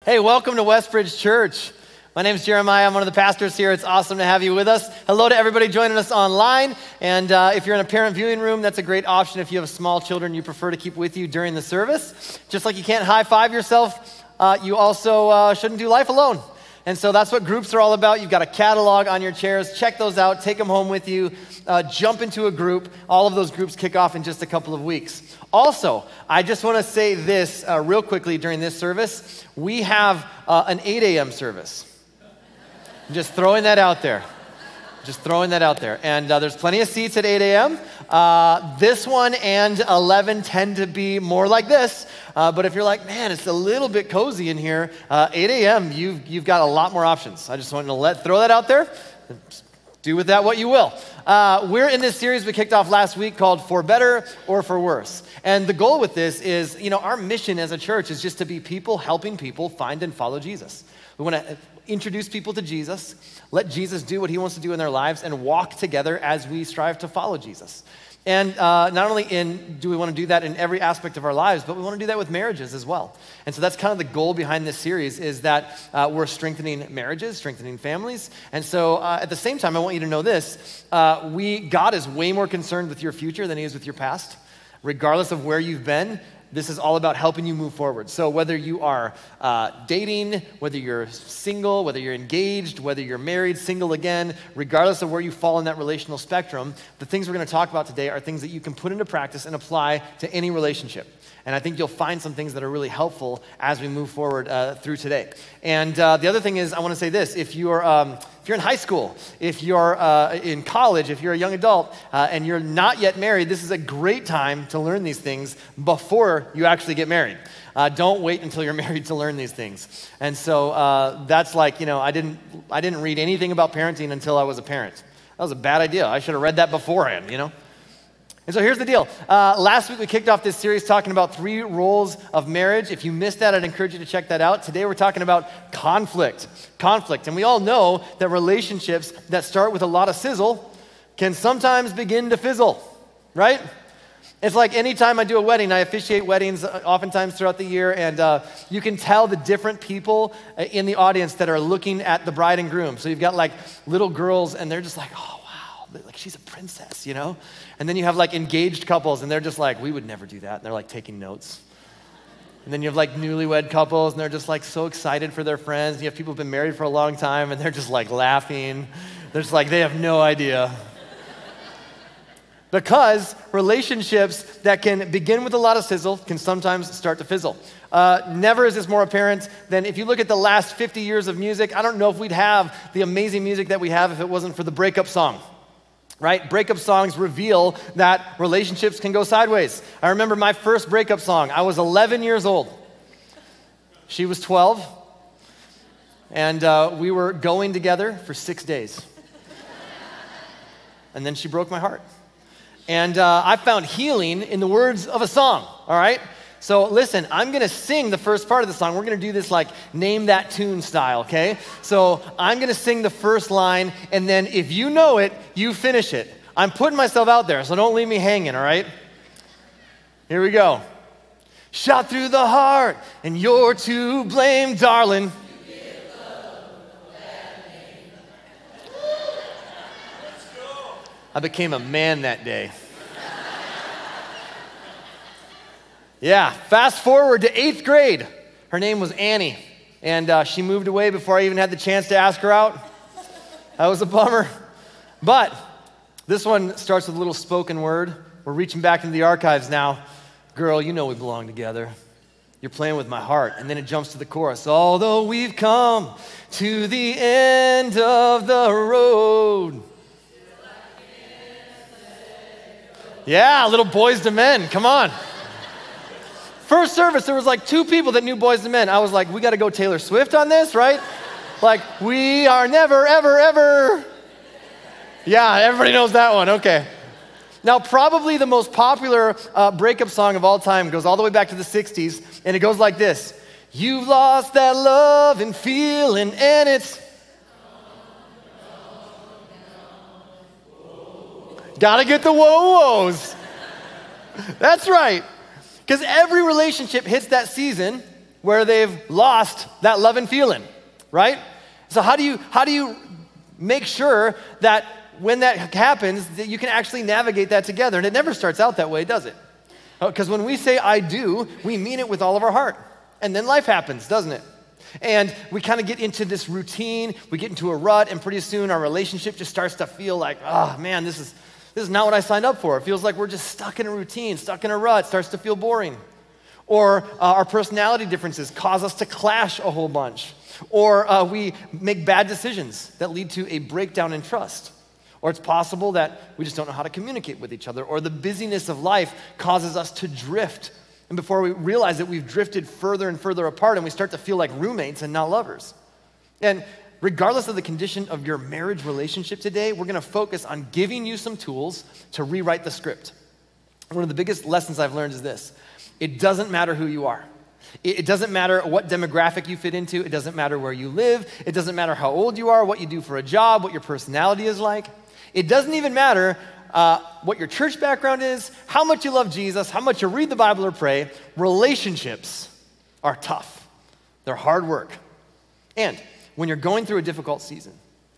Hey, welcome to Westbridge Church. My name is Jeremiah. I'm one of the pastors here. It's awesome to have you with us. Hello to everybody joining us online. And if you're in a parent viewing room, that's a great option if you have small children you prefer to keep with you during the service. Just like you can't high-five yourself, you also shouldn't do life alone. And so that's what groups are all about. You've got a catalog on your chairs. Check those out. Take them home with you. Jump into a group. All of those groups kick off in just a couple of weeks. Also, I just want to say this real quickly during this service. We have an 8 a.m. service. Just throwing that out there. Just throwing that out there. And there's plenty of seats at 8 a.m. This one and 11 tend to be more like this. But if you're like, man, it's a little bit cozy in here, 8 a.m., you've got a lot more options. I just wanted to throw that out there. Do with that what you will. We're in this series we kicked off last week called For Better or For Worse. And the goal with this is, our mission as a church is just to be people helping people find and follow Jesus. We want to introduce people to Jesus, let Jesus do what he wants to do in their lives, and walk together as we strive to follow Jesus. And not only do we want to do that in every aspect of our lives, but we want to do that with marriages as well. And so that's kind of the goal behind this series is that we're strengthening marriages, strengthening families. And so at the same time, I want you to know this. God is way more concerned with your future than he is with your past. Regardless of where you've been, this is all about helping you move forward. So whether you are dating, whether you're single, whether you're engaged, whether you're married, single again, regardless of where you fall in that relational spectrum, the things we're going to talk about today are things that you can put into practice and apply to any relationship. And I think you'll find some things that are really helpful as we move forward through today. And the other thing is, I want to say this. If you're in high school, if you're in college, if you're a young adult, and you're not yet married, this is a great time to learn these things before you actually get married. Don't wait until you're married to learn these things. And so that's like, I didn't read anything about parenting until I was a parent. That was a bad idea. I should have read that beforehand, And so here's the deal. Last week we kicked off this series talking about 3 roles of marriage. If you missed that, I'd encourage you to check that out. Today we're talking about conflict. Conflict. And we all know that relationships that start with a lot of sizzle can sometimes begin to fizzle, right? It's like anytime I do a wedding, I officiate weddings oftentimes throughout the year, and you can tell the different people in the audience that are looking at the bride and groom. So you've got like little girls, and they're just like, oh, wow, like she's a princess, And then you have like engaged couples, and they're just like, we would never do that. And they're like taking notes. And then you have like newlywed couples, and they're just like so excited for their friends. And you have people who've been married for a long time, and they're just like laughing. They're just like, they have no idea. Because relationships that can begin with a lot of sizzle can sometimes start to fizzle. Never is this more apparent than if you look at the last 50 years of music. I don't know if we'd have the amazing music that we have if it wasn't for the breakup song. Right? Breakup songs reveal that relationships can go sideways. I remember my first breakup song. I was 11 years old. She was 12. And we were going together for 6 days. And then she broke my heart. And I found healing in the words of a song, all right? So listen, I'm going to sing the first part of the song. We're going to do this like name that tune style, okay? So I'm going to sing the first line, and then if you know it, you finish it. I'm putting myself out there, so don't leave me hanging, all right? Here we go. Shot through the heart, and you're to blame, darling. I became a man that day. Yeah, fast forward to 8th grade. Her name was Annie, and she moved away before I even had the chance to ask her out. That was a bummer. But this one starts with a little spoken word. We're reaching back into the archives now. Girl, you know we belong together. You're playing with my heart. And then it jumps to the chorus. Although we've come to the end of the road. Yeah, little Boys to Men, come on. First service, there was like 2 people that knew Boys to Men. I was like, we got to go Taylor Swift on this, right? Like, we are never, ever, ever. Yeah, everybody knows that one, okay. Now, probably the most popular breakup song of all time goes all the way back to the 60s, and it goes like this. You've lost that love and feeling, and it's... Gotta get the whoa-whoas. That's right. Because every relationship hits that season where they've lost that love and feeling, right? So how do you make sure that when that happens, that you can actually navigate that together? And it never starts out that way, does it? Because when we say I do, we mean it with all of our heart. And then life happens, doesn't it? And we kind of get into this routine, we get into a rut, and pretty soon our relationship just starts to feel like, oh man, this is not what I signed up for. It feels like we're just stuck in a routine, stuck in a rut, starts to feel boring. Or our personality differences cause us to clash a whole bunch. Or we make bad decisions that lead to a breakdown in trust. Or it's possible that we just don't know how to communicate with each other. Or the busyness of life causes us to drift. And before we realize it, we've drifted further and further apart, and we start to feel like roommates and not lovers. And regardless of the condition of your marriage relationship today, we're going to focus on giving you some tools to rewrite the script. One of the biggest lessons I've learned is this: it doesn't matter who you are. It doesn't matter what demographic you fit into. It doesn't matter where you live. It doesn't matter how old you are, what you do for a job, what your personality is like. It doesn't even matter what your church background is, how much you love Jesus, how much you read the Bible or pray. Relationships are tough. They're hard work. And when you're going through a difficult season,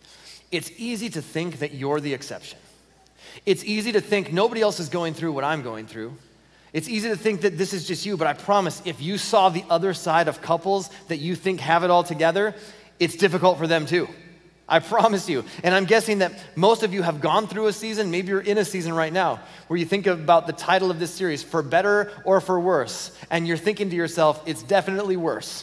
it's easy to think that you're the exception. It's easy to think nobody else is going through what I'm going through. It's easy to think that this is just you, but I promise if you saw the other side of couples that you think have it all together, it's difficult for them too. I promise you. And I'm guessing that most of you have gone through a season, maybe you're in a season right now, where you think about the title of this series, For Better or For Worse, and you're thinking to yourself, it's definitely worse.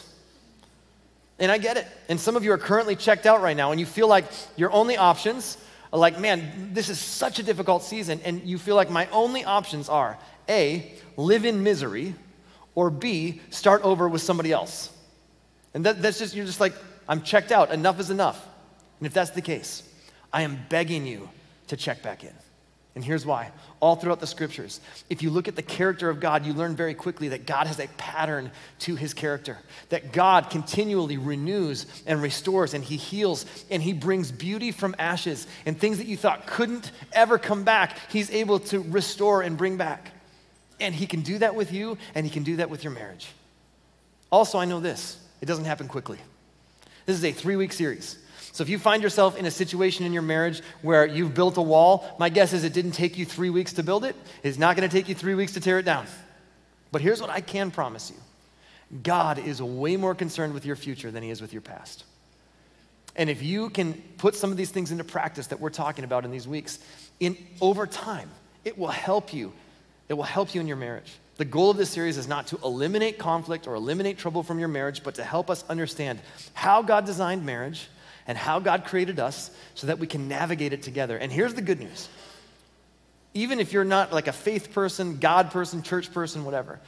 And I get it. And some of you are currently checked out right now, and you feel like your only options are like, man, this is such a difficult season, and you feel like my only options are, A, live in misery, or B, start over with somebody else. And that's just, you're just like, I'm checked out, enough is enough. And if that's the case, I am begging you to check back in. And here's why. All throughout the scriptures, if you look at the character of God, you learn very quickly that God has a pattern to his character, that God continually renews and restores, and he heals, and he brings beauty from ashes, and things that you thought couldn't ever come back, he's able to restore and bring back. And he can do that with you, and he can do that with your marriage. Also, I know this, it doesn't happen quickly. This is a 3-week series. So if you find yourself in a situation in your marriage where you've built a wall, my guess is it didn't take you 3 weeks to build it. It's not going to take you 3 weeks to tear it down. But here's what I can promise you. God is way more concerned with your future than he is with your past. And if you can put some of these things into practice that we're talking about in these weeks, over time, it will help you. It will help you in your marriage. The goal of this series is not to eliminate conflict or eliminate trouble from your marriage, but to help us understand how God designed marriage and how God created us so that we can navigate it together. And here's the good news. Even if you're not like a faith person, God person, church person, whatever,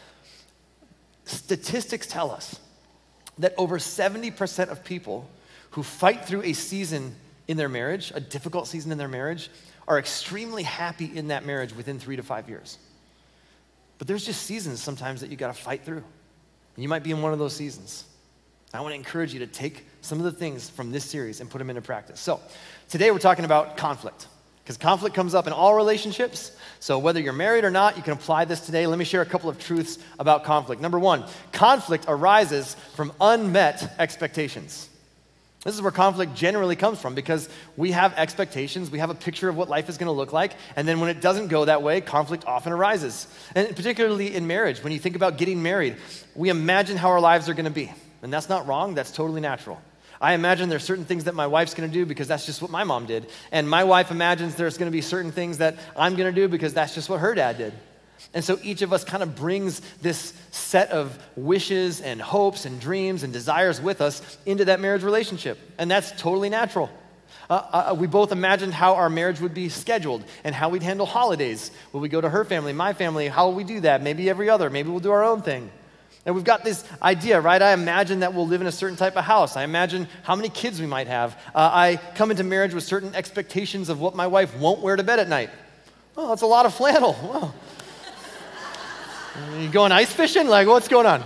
statistics tell us that over 70% of people who fight through a season in their marriage, a difficult season in their marriage, are extremely happy in that marriage within 3 to 5 years. But there's just seasons sometimes that you gotta fight through. And you might be in one of those seasons. I want to encourage you to take some of the things from this series and put them into practice. So today we're talking about conflict, because conflict comes up in all relationships. So whether you're married or not, you can apply this today. Let me share a couple of truths about conflict. Number one, conflict arises from unmet expectations. This is where conflict generally comes from, because we have expectations, we have a picture of what life is going to look like, and then when it doesn't go that way, conflict often arises. And particularly in marriage, when you think about getting married, we imagine how our lives are going to be. And that's not wrong, that's totally natural. I imagine there's certain things that my wife's gonna do because that's just what my mom did. And my wife imagines there's gonna be certain things that I'm gonna do because that's just what her dad did. And so each of us kind of brings this set of wishes and hopes and dreams and desires with us into that marriage relationship. And that's totally natural. We both imagined how our marriage would be scheduled and how we'd handle holidays. Will we go to her family, my family? How will we do that? Maybe every other, maybe we'll do our own thing. And we've got this idea, right? I imagine that we'll live in a certain type of house. I imagine how many kids we might have. I come into marriage with certain expectations of what my wife won't wear to bed at night. Oh, that's a lot of flannel. Wow. You going ice fishing? Like, what's going on?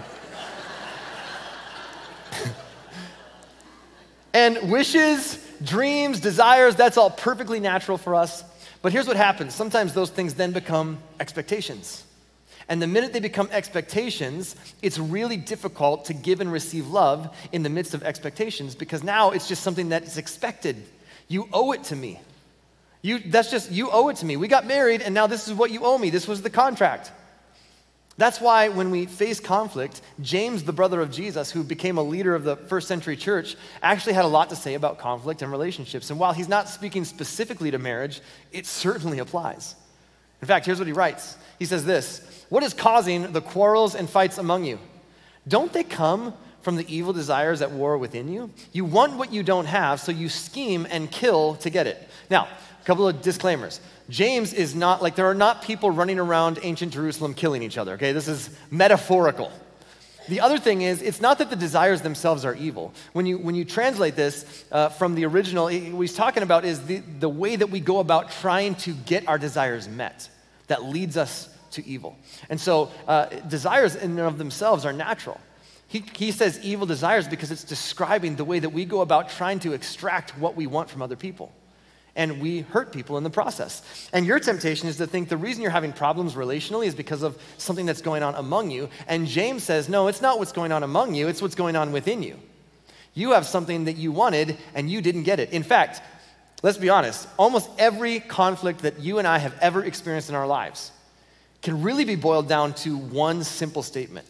And wishes, dreams, desires, that's all perfectly natural for us. But here's what happens. Sometimes those things then become expectations. And the minute they become expectations, it's really difficult to give and receive love in the midst of expectations, because now it's just something that is expected. You owe it to me. You owe it to me. We got married, and now this is what you owe me. This was the contract. That's why when we face conflict, James, the brother of Jesus, who became a leader of the first century church, actually had a lot to say about conflict and relationships. And while he's not speaking specifically to marriage, it certainly applies. In fact, here's what he writes. He says this: "What is causing the quarrels and fights among you? Don't they come from the evil desires at war within you? You want what you don't have, so you scheme and kill to get it." Now, a couple of disclaimers. James is not, like, there are not people running around ancient Jerusalem killing each other, okay? This is metaphorical. The other thing is, it's not that the desires themselves are evil. When you translate this from the original, what he's talking about is the way that we go about trying to get our desires met that leads us to evil. And so desires in and of themselves are natural. He says evil desires because it's describing the way that we go about trying to extract what we want from other people. And we hurt people in the process. And your temptation is to think the reason you're having problems relationally is because of something that's going on among you. And James says, no, it's not what's going on among you, it's what's going on within you. You have something that you wanted and you didn't get it. In fact, let's be honest, almost every conflict that you and I have ever experienced in our lives can really be boiled down to one simple statement: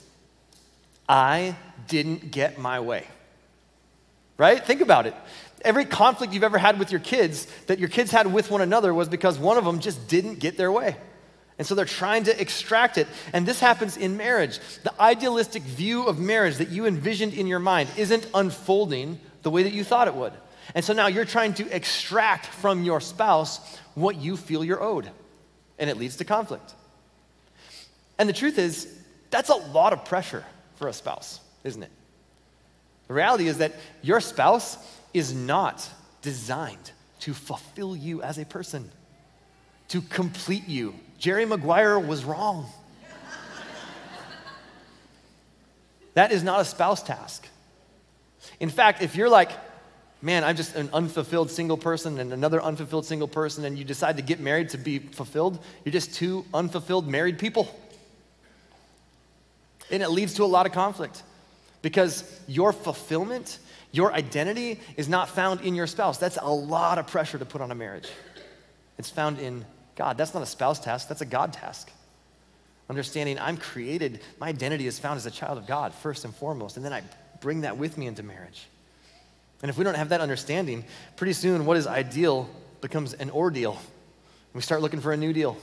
I didn't get my way. Right? Think about it. Every conflict you've ever had with your kids, that your kids had with one another, was because one of them just didn't get their way. And so they're trying to extract it. And this happens in marriage. The idealistic view of marriage that you envisioned in your mind isn't unfolding the way that you thought it would. And so now you're trying to extract from your spouse what you feel you're owed. And it leads to conflict. And the truth is, that's a lot of pressure for a spouse, isn't it? The reality is that your spouse is not designed to fulfill you as a person, to complete you. Jerry Maguire was wrong. That is not a spouse task. In fact, if you're like, man, I'm just an unfulfilled single person and another unfulfilled single person, and you decide to get married to be fulfilled, you're just two unfulfilled married people. And it leads to a lot of conflict because your fulfillment, your identity is not found in your spouse. That's a lot of pressure to put on a marriage. It's found in God. That's not a spouse task, that's a God task. Understanding I'm created, my identity is found as a child of God first and foremost, and then I bring that with me into marriage. And if we don't have that understanding, pretty soon what is ideal becomes an ordeal. We start looking for a new deal.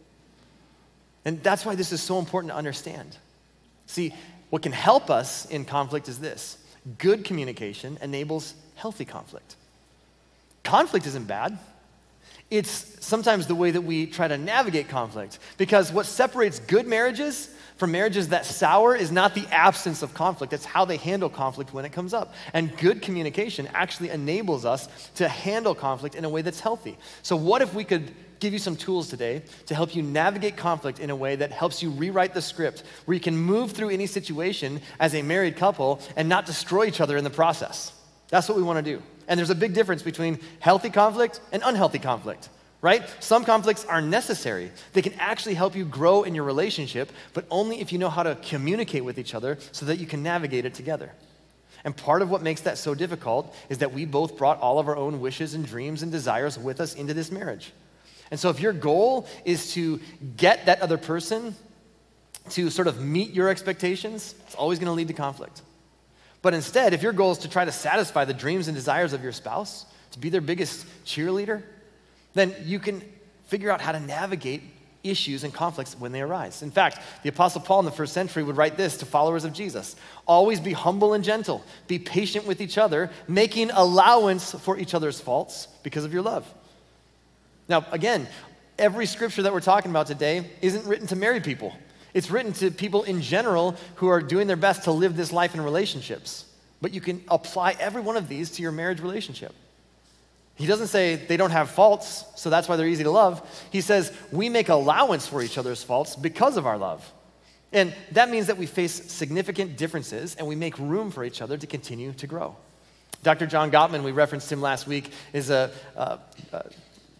And that's why this is so important to understand. See, what can help us in conflict is this: good communication enables healthy conflict. Conflict isn't bad. It's sometimes the way that we try to navigate conflict. Because what separates good marriages from marriages that sour is not the absence of conflict, it's how they handle conflict when it comes up. And good communication actually enables us to handle conflict in a way that's healthy. So what if we could give you some tools today to help you navigate conflict in a way that helps you rewrite the script, where you can move through any situation as a married couple and not destroy each other in the process. That's what we want to do. And there's a big difference between healthy conflict and unhealthy conflict, right? Some conflicts are necessary. They can actually help you grow in your relationship, but only if you know how to communicate with each other so that you can navigate it together. And part of what makes that so difficult is that we both brought all of our own wishes and dreams and desires with us into this marriage. And so if your goal is to get that other person to sort of meet your expectations, it's always going to lead to conflict. But instead, if your goal is to try to satisfy the dreams and desires of your spouse, to be their biggest cheerleader, then you can figure out how to navigate issues and conflicts when they arise. In fact, the Apostle Paul in the first century would write this to followers of Jesus: always be humble and gentle, be patient with each other, making allowance for each other's faults because of your love. Now, again, every scripture that we're talking about today isn't written to married people. It's written to people in general who are doing their best to live this life in relationships. But you can apply every one of these to your marriage relationship. He doesn't say they don't have faults, so that's why they're easy to love. He says we make allowance for each other's faults because of our love. And that means that we face significant differences and we make room for each other to continue to grow. Dr. John Gottman, we referenced him last week, is a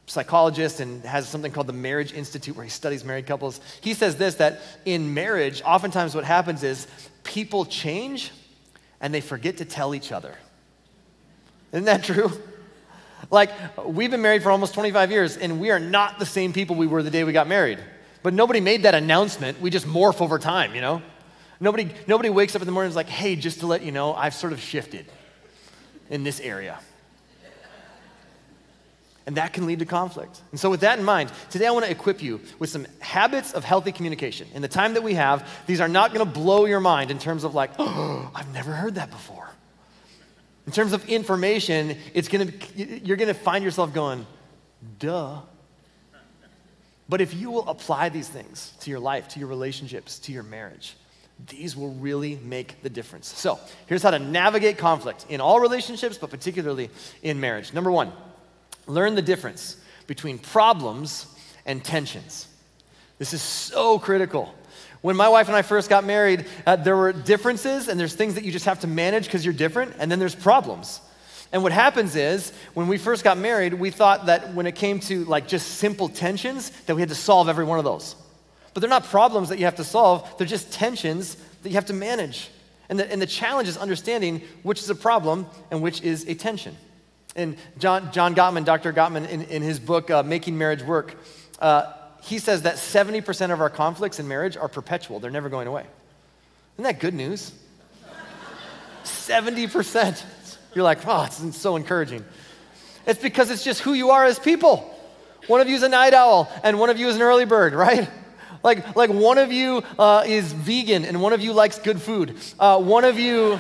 psychologist and has something called the Marriage Institute where he studies married couples. He says this, that in marriage, oftentimes what happens is people change and they forget to tell each other. Isn't that true? Like, we've been married for almost 25 years, and we are not the same people we were the day we got married. But nobody made that announcement. We just morph over time, you know? Nobody wakes up in the morning and is like, hey, just to let you know, I've sort of shifted in this area. And that can lead to conflict. And so with that in mind, today I want to equip you with some habits of healthy communication. In the time that we have, these are not going to blow your mind in terms of like, oh, I've never heard that before. In terms of information, you're going to find yourself going, duh. But if you will apply these things to your life, to your relationships, to your marriage, these will really make the difference. So here's how to navigate conflict in all relationships, but particularly in marriage. Number one, learn the difference between problems and tensions. This is so critical. When my wife and I first got married, there were differences, and there's things that you just have to manage because you're different, and then there's problems. And what happens is, when we first got married, we thought that when it came to like just simple tensions, that we had to solve every one of those. But they're not problems that you have to solve, they're just tensions that you have to manage. And the challenge is understanding which is a problem and which is a tension. And John Gottman, Dr. Gottman, in his book, Making Marriage Work, he says that 70% of our conflicts in marriage are perpetual. They're never going away. Isn't that good news? 70%. You're like, oh, it's so encouraging. It's because it's just who you are as people. One of you is a night owl, and one of you is an early bird, right? Like one of you is vegan, and one of you likes good food. One of you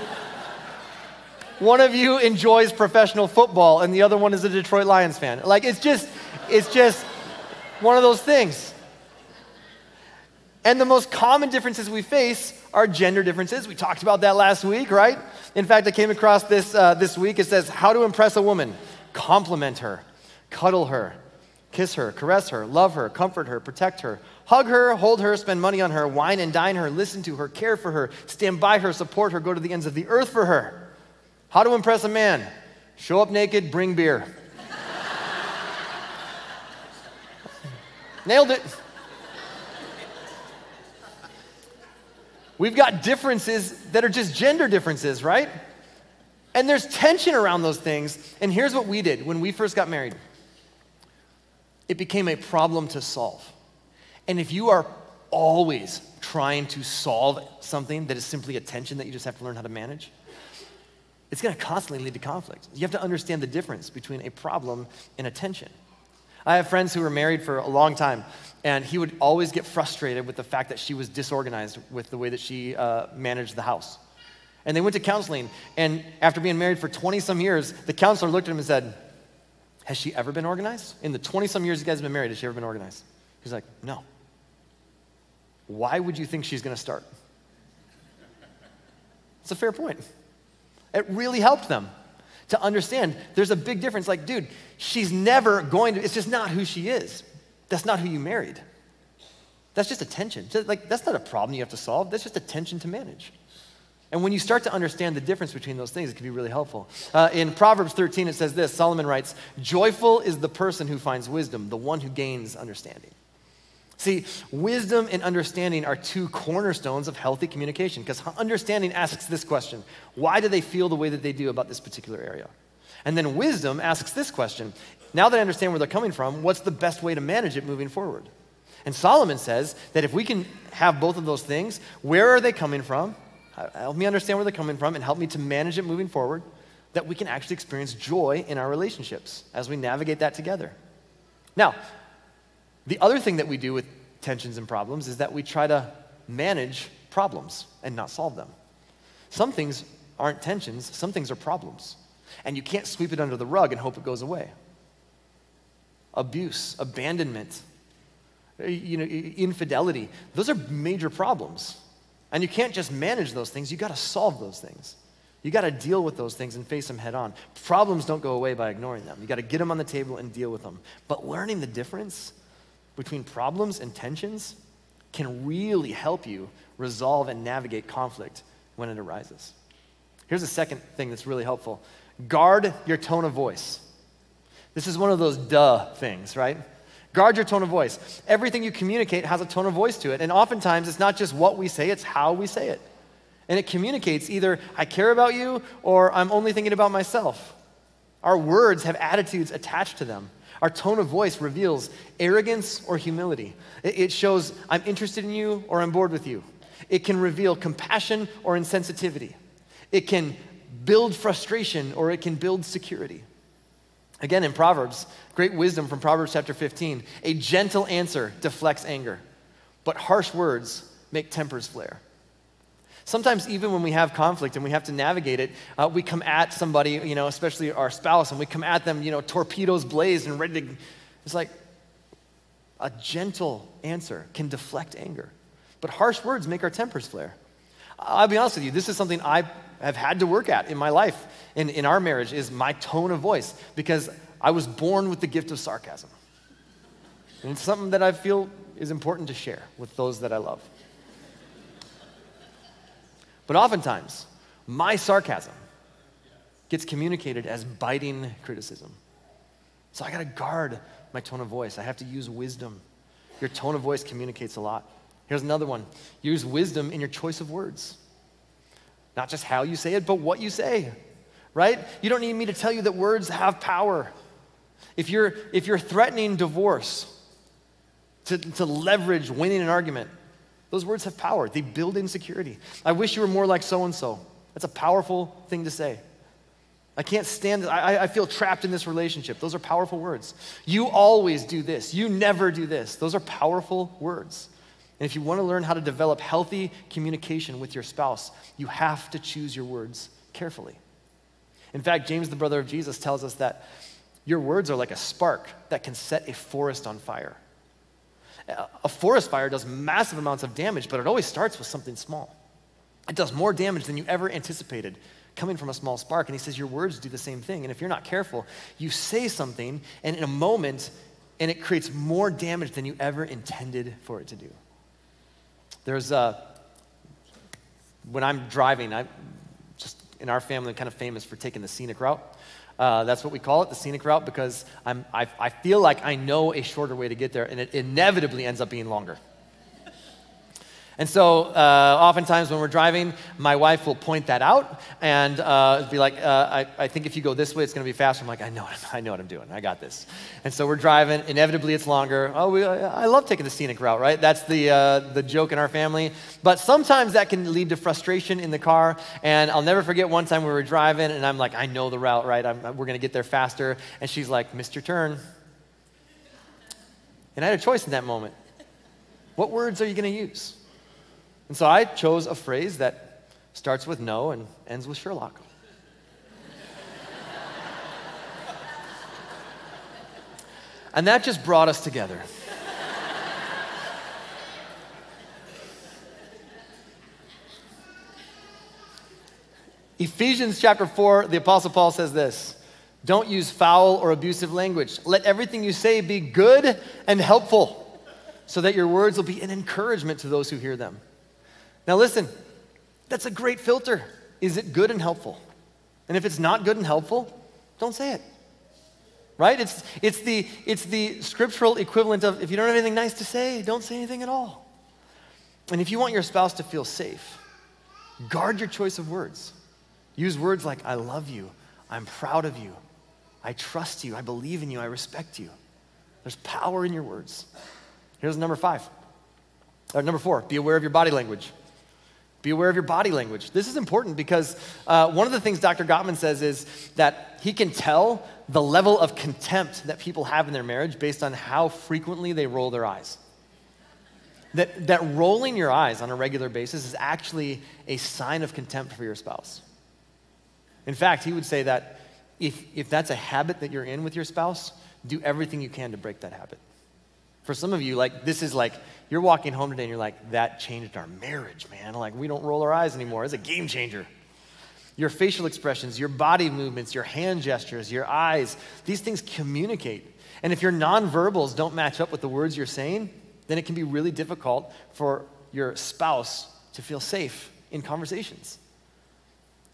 enjoys professional football, and the other one is a Detroit Lions fan. Like, it's just one of those things. And the most common differences we face are gender differences. We talked about that last week, right? In fact, I came across this week. It says, how to impress a woman. Compliment her, cuddle her, kiss her, caress her, love her, comfort her, protect her, hug her, hold her, spend money on her, wine and dine her, listen to her, care for her, stand by her, support her, go to the ends of the earth for her. How to impress a man. Show up naked, bring beer. Nailed it. We've got differences that are just gender differences, right? And there's tension around those things. And here's what we did when we first got married. It became a problem to solve. And if you are always trying to solve something that is simply a tension that you just have to learn how to manage, it's going to constantly lead to conflict. You have to understand the difference between a problem and a tension. I have friends who were married for a long time, and he would always get frustrated with the fact that she was disorganized with the way that she managed the house. And they went to counseling, and after being married for 20-some years, the counselor looked at him and said, has she ever been organized? In the 20-some years you guys have been married, has she ever been organized? He's like, no. Why would you think she's going to start? It's a fair point. It really helped them to understand there's a big difference. Like, dude, she's never going to, it's just not who she is. That's not who you married. That's just a tension. Like, that's not a problem you have to solve. That's just a tension to manage. And when you start to understand the difference between those things, it can be really helpful. In Proverbs 13, it says this, Solomon writes, joyful is the person who finds wisdom, the one who gains understanding. See, wisdom and understanding are two cornerstones of healthy communication, because understanding asks this question, why do they feel the way that they do about this particular area? And then wisdom asks this question, now that I understand where they're coming from, what's the best way to manage it moving forward? And Solomon says that if we can have both of those things, where are they coming from? Help me understand where they're coming from and help me to manage it moving forward, that we can actually experience joy in our relationships as we navigate that together. Now, the other thing that we do with tensions and problems is that we try to manage problems and not solve them. Some things aren't tensions, some things are problems. And you can't sweep it under the rug and hope it goes away. Abuse, abandonment, infidelity, those are major problems. And you can't just manage those things, you gotta solve those things. You gotta deal with those things and face them head on. Problems don't go away by ignoring them. You gotta get them on the table and deal with them. But learning the difference between problems and tensions can really help you resolve and navigate conflict when it arises. Here's a second thing that's really helpful. Guard your tone of voice. This is one of those duh things, right? Guard your tone of voice. Everything you communicate has a tone of voice to it. And oftentimes, it's not just what we say, it's how we say it. And it communicates either I care about you or I'm only thinking about myself. Our words have attitudes attached to them. Our tone of voice reveals arrogance or humility. It shows I'm interested in you or I'm bored with you. It can reveal compassion or insensitivity. It can build frustration or it can build security. Again, in Proverbs, great wisdom from Proverbs chapter 15, a gentle answer deflects anger, but harsh words make tempers flare. Sometimes even when we have conflict and we have to navigate it, we come at somebody, especially our spouse, and we come at them, torpedoes blazed and ready to, it's like a gentle answer can deflect anger. But harsh words make our tempers flare. I'll be honest with you, this is something I have had to work at in my life, in our marriage, is my tone of voice, because I was born with the gift of sarcasm. And it's something that I feel is important to share with those that I love. But oftentimes, my sarcasm gets communicated as biting criticism. So I gotta guard my tone of voice. I have to use wisdom. Your tone of voice communicates a lot. Here's another one. Use wisdom in your choice of words. Not just how you say it, but what you say, right? You don't need me to tell you that words have power. If you're threatening divorce to leverage winning an argument, those words have power. They build insecurity. I wish you were more like so-and-so. That's a powerful thing to say. I can't stand it. I feel trapped in this relationship. Those are powerful words. You always do this. You never do this. Those are powerful words. And if you want to learn how to develop healthy communication with your spouse, you have to choose your words carefully. In fact, James, the brother of Jesus, tells us that your words are like a spark that can set a forest on fire. A forest fire does massive amounts of damage, but it always starts with something small. It does more damage than you ever anticipated coming from a small spark. And he says your words do the same thing. And if you're not careful, you say something, and in a moment, and it creates more damage than you ever intended for it to do. There's when I'm driving, I'm just in our family kind of famous for taking the scenic route. That's what we call it, the scenic route, because I feel like I know a shorter way to get there, and it inevitably ends up being longer. And so oftentimes when we're driving, my wife will point that out and be like, I think if you go this way, it's going to be faster. I'm like, I know what I'm doing. I got this. And so we're driving. Inevitably, it's longer. I love taking the scenic route, right? That's the joke in our family. But sometimes that can lead to frustration in the car. And I'll never forget one time we were driving, and I'm like, I know the route, right? We're going to get there faster. And she's like, missed your turn. And I had a choice in that moment. What words are you going to use? And so I chose a phrase that starts with no and ends with Sherlock. And that just brought us together. Ephesians chapter 4, the Apostle Paul says this: don't use foul or abusive language. Let everything you say be good and helpful, so that your words will be an encouragement to those who hear them. Now listen, that's a great filter. Is it good and helpful? And if it's not good and helpful, don't say it. Right? It's the scriptural equivalent of, if you don't have anything nice to say, don't say anything at all. And if you want your spouse to feel safe, guard your choice of words. Use words like, I love you, I'm proud of you, I trust you, I believe in you, I respect you. There's power in your words. Here's number 4, be aware of your body language. Be aware of your body language. This is important because one of the things Dr. Gottman says is that he can tell the level of contempt that people have in their marriage based on how frequently they roll their eyes. That rolling your eyes on a regular basis is actually a sign of contempt for your spouse. In fact, he would say that if that's a habit that you're in with your spouse, do everything you can to break that habit. For some of you, this is you're walking home today and you're like, that changed our marriage, man. We don't roll our eyes anymore. It's a game changer. Your facial expressions, your body movements, your hand gestures, your eyes, these things communicate. And if your nonverbals don't match up with the words you're saying, then it can be really difficult for your spouse to feel safe in conversations.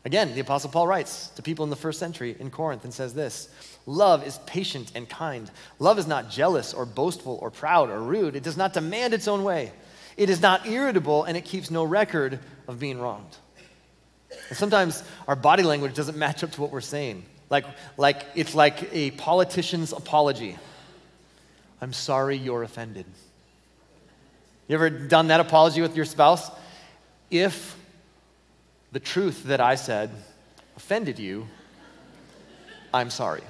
Again, the Apostle Paul writes to people in the first century in Corinth and says this: love is patient and kind. Love is not jealous or boastful or proud or rude. It does not demand its own way. It is not irritable, and it keeps no record of being wronged. And sometimes our body language doesn't match up to what we're saying. Like it's like a politician's apology. I'm sorry you're offended. You ever done that apology with your spouse? If the truth that I said offended you, I'm sorry.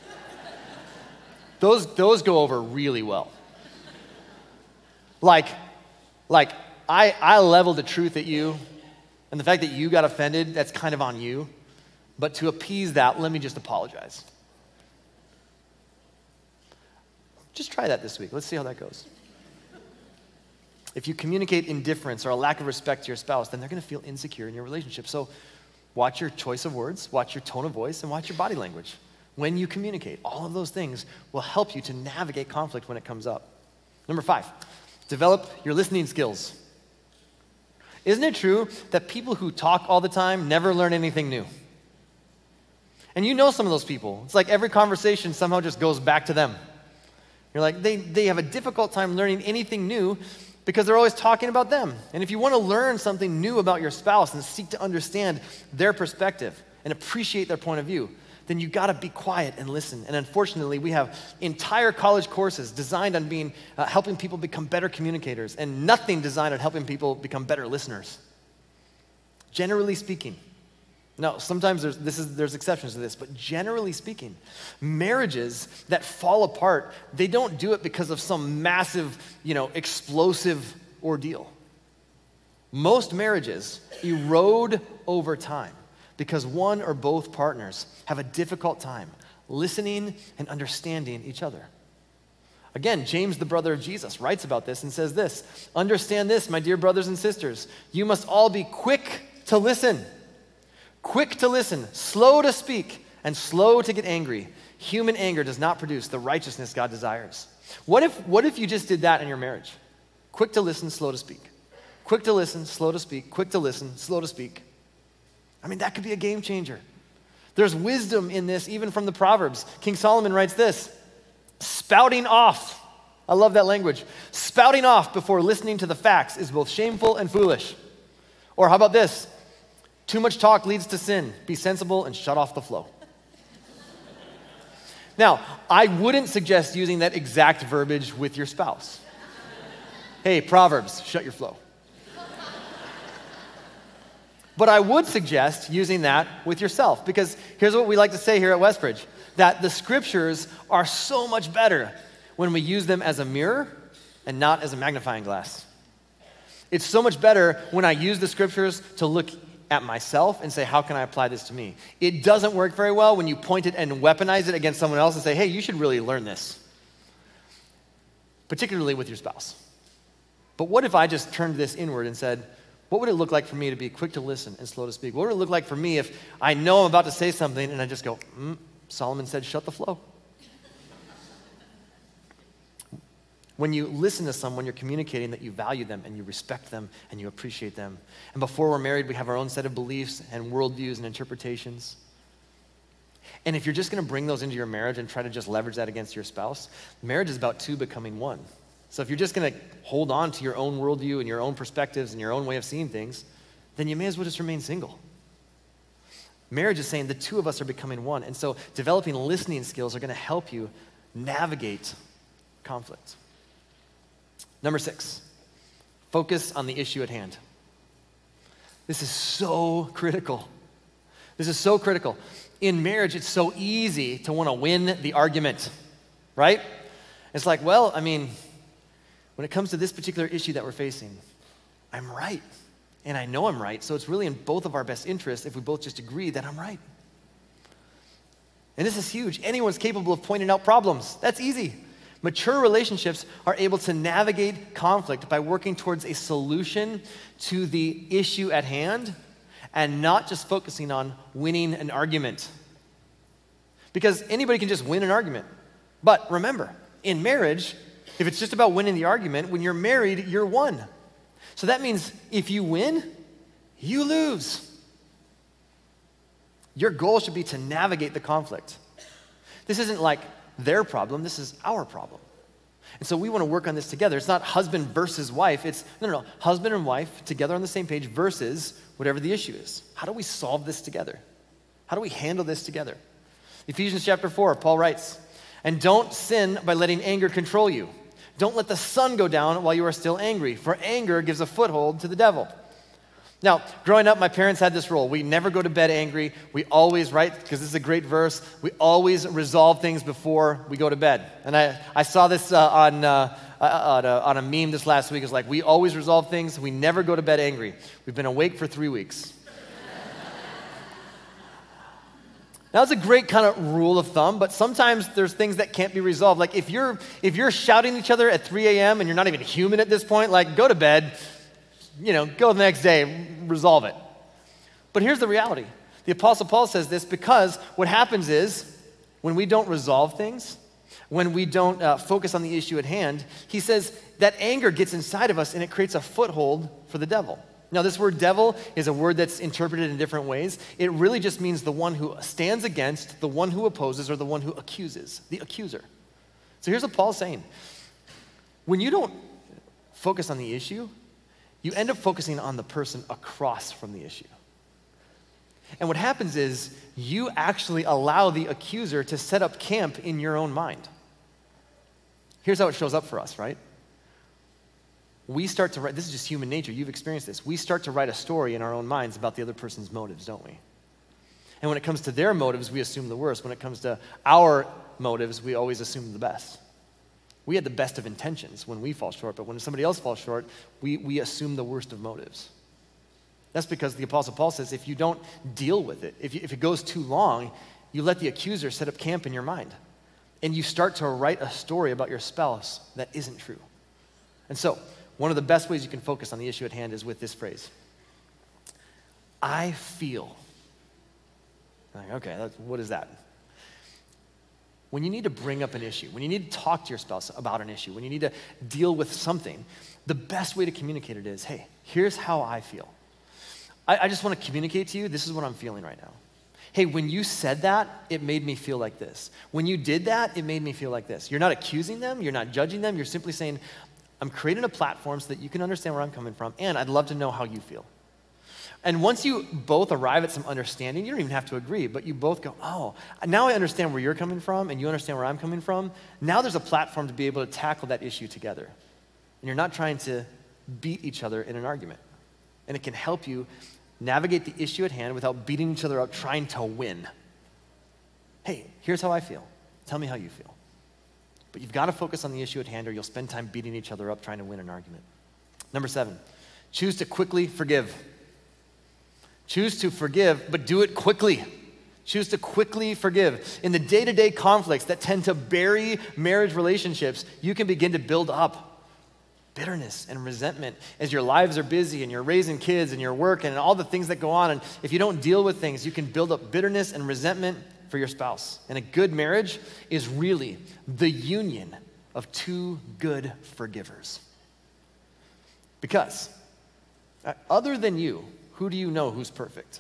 Those go over really well. Like I leveled the truth at you, and the fact that you got offended, that's kind of on you. But to appease that, let me just apologize. Just try that this week. Let's see how that goes. If you communicate indifference or a lack of respect to your spouse, then they're going to feel insecure in your relationship. So watch your choice of words, watch your tone of voice, and watch your body language when you communicate. All of those things will help you to navigate conflict when it comes up. Number 5, develop your listening skills. Isn't it true that people who talk all the time never learn anything new? And you know some of those people. It's like every conversation somehow just goes back to them. You're like, they have a difficult time learning anything new because they're always talking about them. And if you want to learn something new about your spouse and seek to understand their perspective and appreciate their point of view, then you got to be quiet and listen. And unfortunately, we have entire college courses designed on helping people become better communicators, and nothing designed on helping people become better listeners. Generally speaking. Now, sometimes there's exceptions to this, but generally speaking, marriages that fall apart, they don't do it because of some massive, explosive ordeal. Most marriages erode over time because one or both partners have a difficult time listening and understanding each other. Again, James, the brother of Jesus, writes about this and says this: understand this, my dear brothers and sisters, you must all be quick to listen. Quick to listen, slow to speak, and slow to get angry. Human anger does not produce the righteousness God desires. What if you just did that in your marriage? Quick to listen, slow to speak. Quick to listen, slow to speak. Quick to listen, slow to speak. I mean, that could be a game changer. There's wisdom in this, even from the Proverbs. King Solomon writes this: spouting off. I love that language. Spouting off before listening to the facts is both shameful and foolish. Or how about this? Too much talk leads to sin. Be sensible and shut off the flow. Now, I wouldn't suggest using that exact verbiage with your spouse. Hey, Proverbs, shut your flow. But I would suggest using that with yourself, because here's what we like to say here at Westbridge, that the scriptures are so much better when we use them as a mirror and not as a magnifying glass. It's so much better when I use the scriptures to look at myself and say, how can I apply this to me? It doesn't work very well when you point it and weaponize it against someone else and say, hey, you should really learn this, particularly with your spouse. But what if I just turned this inward and said, what would it look like for me to be quick to listen and slow to speak? What would it look like for me if I know I'm about to say something and I just go, Solomon said, shut the flow. When you listen to someone, you're communicating that you value them and you respect them and you appreciate them. And before we're married, we have our own set of beliefs and worldviews and interpretations. And if you're just going to bring those into your marriage and try to just leverage that against your spouse, marriage is about two becoming one. So if you're just going to hold on to your own worldview and your own perspectives and your own way of seeing things, then you may as well just remain single. Marriage is saying the two of us are becoming one. And so developing listening skills are going to help you navigate conflict. Number 6, focus on the issue at hand. This is so critical. This is so critical. In marriage, it's so easy to want to win the argument, right? It's like, well, I mean, when it comes to this particular issue that we're facing, I'm right, and I know I'm right, so it's really in both of our best interests if we both just agree that I'm right. And this is huge. Anyone's capable of pointing out problems. That's easy. Mature relationships are able to navigate conflict by working towards a solution to the issue at hand and not just focusing on winning an argument. Because anybody can just win an argument. But remember, in marriage, if it's just about winning the argument, when you're married, you're one. So that means if you win, you lose. Your goal should be to navigate the conflict. This isn't like their problem, this is our problem. And so we want to work on this together. It's not husband versus wife. It's, no. Husband and wife together on the same page versus whatever the issue is. How do we solve this together? How do we handle this together? Ephesians chapter 4, Paul writes, "And don't sin by letting anger control you. Don't let the sun go down while you are still angry, for anger gives a foothold to the devil." Now, growing up, my parents had this rule. We never go to bed angry. We always, right, because this is a great verse, we always resolve things before we go to bed. And I saw this on a meme this last week. It's like, we always resolve things. We never go to bed angry. We've been awake for 3 weeks. Now, it's a great kind of rule of thumb, but sometimes there's things that can't be resolved. Like if you're shouting at each other at 3 a.m. and you're not even human at this point, like go to bed, go the next day, resolve it. But here's the reality. The Apostle Paul says this because what happens is when we don't resolve things, when we don't focus on the issue at hand, he says that anger gets inside of us and it creates a foothold for the devil. Now, this word devil is a word that's interpreted in different ways. It really just means the one who stands against, the one who opposes, or the one who accuses, the accuser. So here's what Paul's saying. When you don't focus on the issue, you end up focusing on the person across from the issue. And what happens is you actually allow the accuser to set up camp in your own mind. Here's how it shows up for us, right? We start to write, this is just human nature, you've experienced this. We start to write a story in our own minds about the other person's motives, don't we? And when it comes to their motives, we assume the worst. When it comes to our motives, we always assume the best. We had the best of intentions when we fall short, but when somebody else falls short, we assume the worst of motives. That's because the Apostle Paul says if you don't deal with it, if it goes too long, you let the accuser set up camp in your mind. And you start to write a story about your spouse that isn't true. And so, one of the best ways you can focus on the issue at hand is with this phrase. I feel. Like, okay, what is that? When you need to bring up an issue, when you need to talk to your spouse about an issue, when you need to deal with something, the best way to communicate it is, hey, here's how I feel. I just want to communicate to you, this is what I'm feeling right now. Hey, when you said that, it made me feel like this. When you did that, it made me feel like this. You're not accusing them, you're not judging them, you're simply saying, I'm creating a platform so that you can understand where I'm coming from, and I'd love to know how you feel. And once you both arrive at some understanding, you don't even have to agree, but you both go, oh, now I understand where you're coming from, and you understand where I'm coming from. Now there's a platform to be able to tackle that issue together. And you're not trying to beat each other in an argument. And it can help you navigate the issue at hand without beating each other up, trying to win. Hey, here's how I feel. Tell me how you feel. But you've got to focus on the issue at hand or you'll spend time beating each other up trying to win an argument. Number 7, choose to quickly forgive. Choose to forgive, but do it quickly. Choose to quickly forgive. In the day-to-day conflicts that tend to bury marriage relationships, you can begin to build up bitterness and resentment as your lives are busy and you're raising kids and you're working and all the things that go on. And if you don't deal with things, you can build up bitterness and resentment for your spouse. And a good marriage is really the union of two good forgivers. Because other than you, who do you know who's perfect?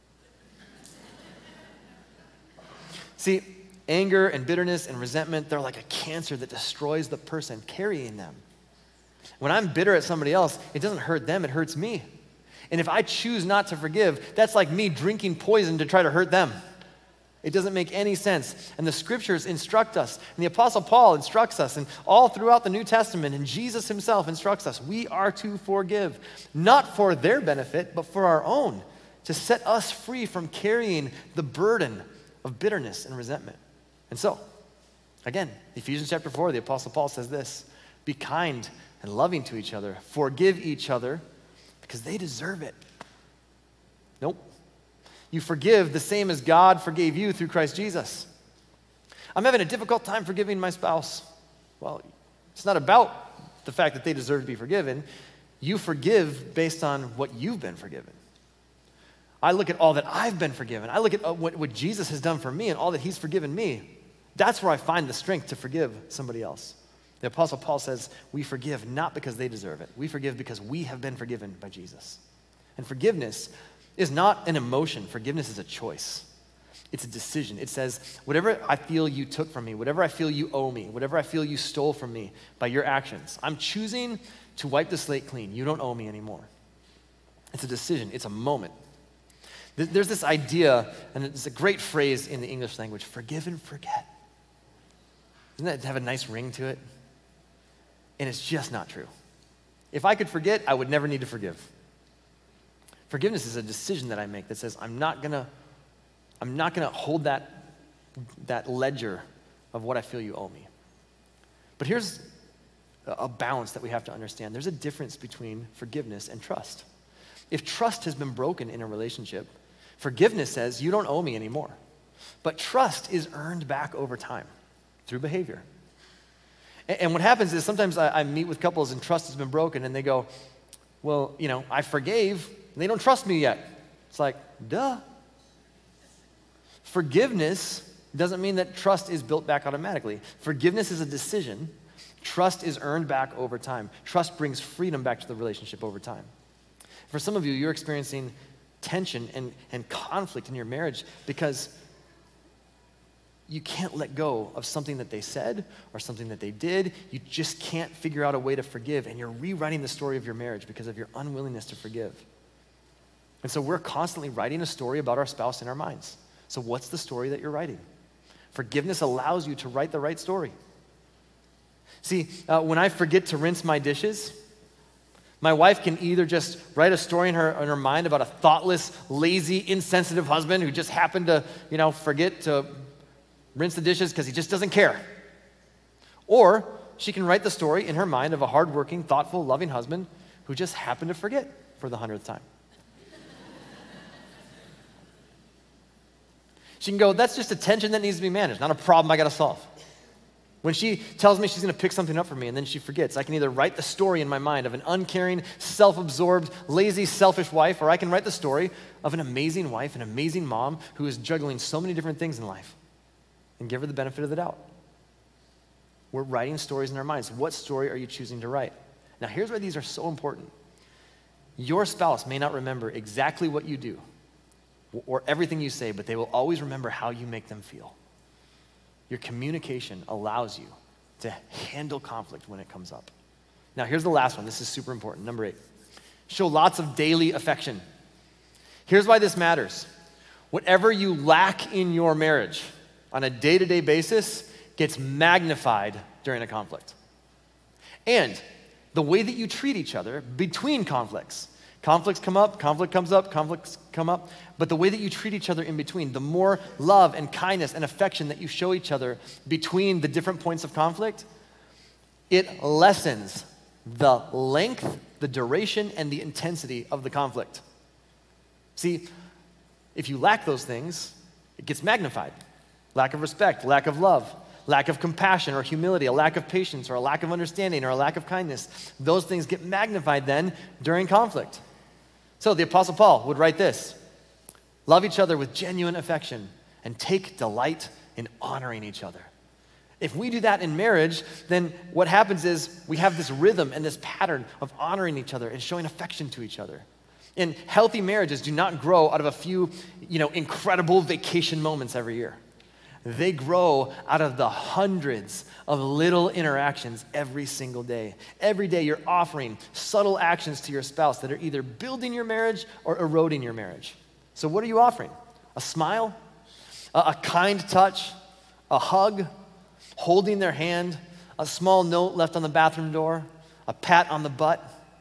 See, anger and bitterness and resentment, they're like a cancer that destroys the person carrying them. When I'm bitter at somebody else, it doesn't hurt them, it hurts me. And if I choose not to forgive, that's like me drinking poison to try to hurt them. It doesn't make any sense. And the scriptures instruct us, and the Apostle Paul instructs us, and all throughout the New Testament, and Jesus himself instructs us, we are to forgive, not for their benefit, but for our own, to set us free from carrying the burden of bitterness and resentment. And so, again, Ephesians chapter 4, the Apostle Paul says this, be kind and loving to each other, forgive each other, because they deserve it. Nope. You forgive the same as God forgave you through Christ Jesus. I'm having a difficult time forgiving my spouse. Well, it's not about the fact that they deserve to be forgiven. You forgive based on what you've been forgiven. I look at all that I've been forgiven. I look at what Jesus has done for me and all that he's forgiven me. That's where I find the strength to forgive somebody else. The Apostle Paul says we forgive not because they deserve it. We forgive because we have been forgiven by Jesus. And forgiveness is not an emotion. Forgiveness is a choice. It's a decision. It says, whatever I feel you took from me, whatever I feel you owe me, whatever I feel you stole from me by your actions, I'm choosing to wipe the slate clean. You don't owe me anymore. It's a decision. It's a moment. There's this idea, and it's a great phrase in the English language, forgive and forget. Doesn't that have a nice ring to it? And it's just not true. If I could forget, I would never need to forgive. Forgiveness is a decision that I make that says, I'm not gonna hold that ledger of what I feel you owe me. But here's a balance that we have to understand. There's a difference between forgiveness and trust. If trust has been broken in a relationship, forgiveness says, you don't owe me anymore. But trust is earned back over time through behavior. And what happens is sometimes I meet with couples and trust has been broken and they go, well, I forgave, and they don't trust me yet. It's like, duh. Forgiveness doesn't mean that trust is built back automatically. Forgiveness is a decision. Trust is earned back over time. Trust brings freedom back to the relationship over time. For some of you, you're experiencing tension and conflict in your marriage because you can't let go of something that they said or something that they did. You just can't figure out a way to forgive, and you're rewriting the story of your marriage because of your unwillingness to forgive. And so we're constantly writing a story about our spouse in our minds. So what's the story that you're writing? Forgiveness allows you to write the right story. See, when I forget to rinse my dishes, my wife can either just write a story in her mind about a thoughtless, lazy, insensitive husband who just happened to, forget to rinse the dishes because he just doesn't care. Or she can write the story in her mind of a hardworking, thoughtful, loving husband who just happened to forget for the 100th time. She can go, that's just a tension that needs to be managed, not a problem I got to solve. When she tells me she's going to pick something up for me and then she forgets, I can either write the story in my mind of an uncaring, self-absorbed, lazy, selfish wife, or I can write the story of an amazing wife, an amazing mom who is juggling so many different things in life and give her the benefit of the doubt. We're writing stories in our minds. What story are you choosing to write? Now, here's why these are so important. Your spouse may not remember exactly what you do or everything you say, but they will always remember how you make them feel. Your communication allows you to handle conflict when it comes up. Now, here's the last one. This is super important. Number 8, show lots of daily affection. Here's why this matters. Whatever you lack in your marriage on a day-to-day basis gets magnified during a conflict. And the way that you treat each other between conflicts come up, conflict comes up, conflicts come up, but the way that you treat each other in between, the more love and kindness and affection that you show each other between the different points of conflict, it lessens the length, the duration, and the intensity of the conflict. See, if you lack those things, it gets magnified. Lack of respect, lack of love, lack of compassion or humility, a lack of patience or a lack of understanding or a lack of kindness. Those things get magnified then during conflict. So the Apostle Paul would write this: love each other with genuine affection and take delight in honoring each other. If we do that in marriage, then what happens is we have this rhythm and this pattern of honoring each other and showing affection to each other. And healthy marriages do not grow out of a few, incredible vacation moments every year. They grow out of the hundreds of little interactions every single day. Every day you're offering subtle actions to your spouse that are either building your marriage or eroding your marriage. So what are you offering? A smile? A kind touch? A hug? Holding their hand? A small note left on the bathroom door? A pat on the butt?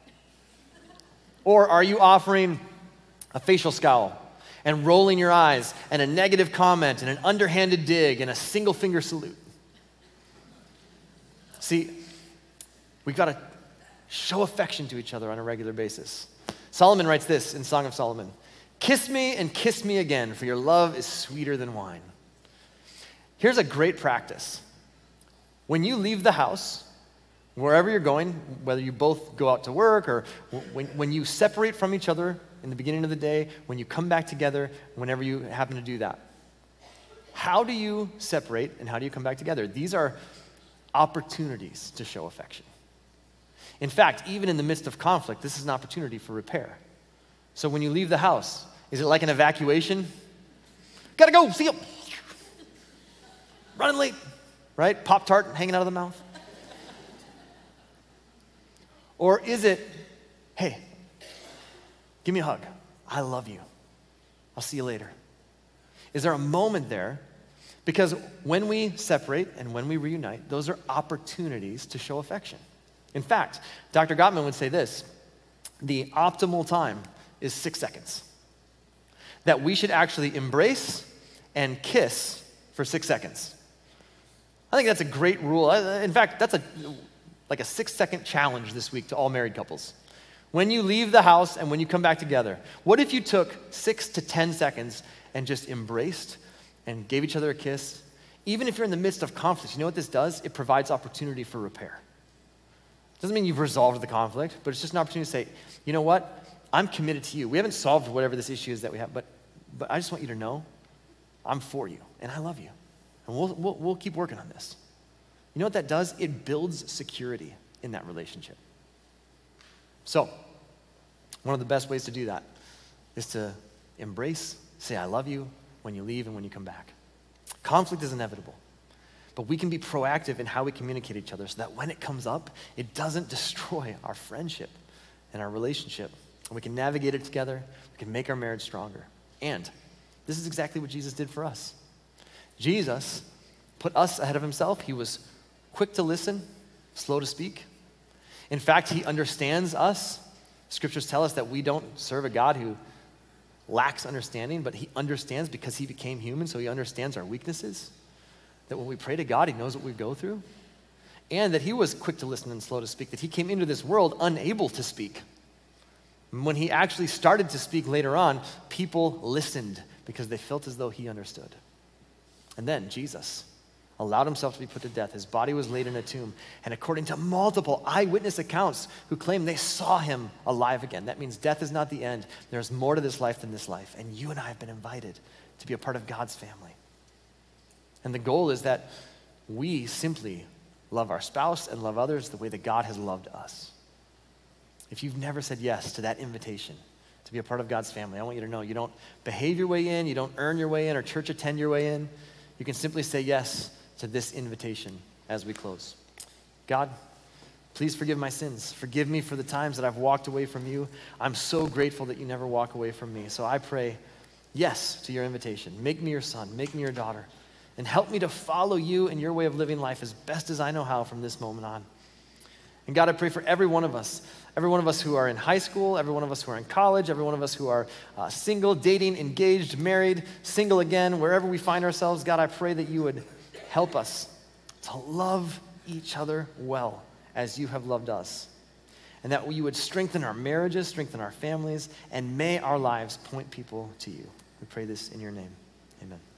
Or are you offering a facial scowl and rolling your eyes and a negative comment and an underhanded dig and a single finger salute? See, we've got to show affection to each other on a regular basis. Solomon writes this in Song of Solomon: kiss me and kiss me again, for your love is sweeter than wine. Here's a great practice. When you leave the house, wherever you're going, whether you both go out to work or when you separate from each other in the beginning of the day, when you come back together, whenever you happen to do that, how do you separate and how do you come back together? These are opportunities to show affection. In fact, even in the midst of conflict, this is an opportunity for repair. So when you leave the house, is it like an evacuation? Gotta go, see you. Running late, right? Pop-Tart hanging out of the mouth. Or is it, hey, give me a hug. I love you. I'll see you later. Is there a moment there? Because when we separate and when we reunite, those are opportunities to show affection. In fact, Dr. Gottman would say this: the optimal time is 6 seconds. That we should actually embrace and kiss for 6 seconds. I think that's a great rule. In fact, that's like a 6-second challenge this week to all married couples. When you leave the house and when you come back together, what if you took 6 to 10 seconds and just embraced and gave each other a kiss? Even if you're in the midst of conflict, you know what this does? It provides opportunity for repair. Doesn't mean you've resolved the conflict, but it's just an opportunity to say, you know what? I'm committed to you. We haven't solved whatever this issue is that we have, but I just want you to know I'm for you and I love you. And we'll keep working on this. You know what that does? It builds security in that relationship. So, one of the best ways to do that is to embrace, say I love you when you leave and when you come back. Conflict is inevitable, but we can be proactive in how we communicate each other so that when it comes up, it doesn't destroy our friendship and our relationship. And we can navigate it together, we can make our marriage stronger. And this is exactly what Jesus did for us. Jesus put us ahead of himself. He was quick to listen, slow to speak. In fact, he understands us. Scriptures tell us that we don't serve a God who lacks understanding, but he understands because he became human, so he understands our weaknesses. That when we pray to God, he knows what we go through. And that he was quick to listen and slow to speak, that he came into this world unable to speak. When he actually started to speak later on, people listened because they felt as though he understood. And then Jesus allowed himself to be put to death. His body was laid in a tomb. And according to multiple eyewitness accounts who claim they saw him alive again, that means death is not the end. There's more to this life than this life. And you and I have been invited to be a part of God's family. And the goal is that we simply love our spouse and love others the way that God has loved us. If you've never said yes to that invitation to be a part of God's family, I want you to know you don't behave your way in, you don't earn your way in or church attend your way in. You can simply say yes to this invitation as we close. God, please forgive my sins. Forgive me for the times that I've walked away from you. I'm so grateful that you never walk away from me. So I pray yes to your invitation. Make me your son, make me your daughter, and help me to follow you and your way of living life as best as I know how from this moment on. And God, I pray for every one of us who are in high school, every one of us who are in college, every one of us who are single, dating, engaged, married, single again, wherever we find ourselves. God, I pray that you would help us to love each other well as you have loved us. And that you would strengthen our marriages, strengthen our families, and may our lives point people to you. We pray this in your name. Amen.